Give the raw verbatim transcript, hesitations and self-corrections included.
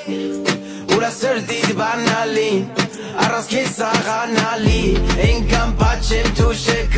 Una sărdi banalin Arras che sarà nali In campacem tu